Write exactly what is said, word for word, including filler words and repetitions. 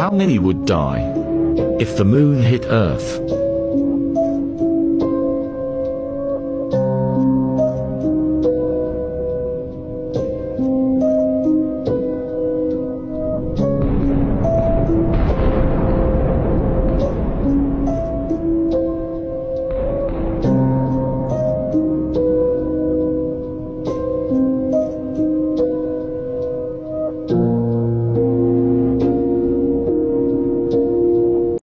How many would die if the moon hit Earth?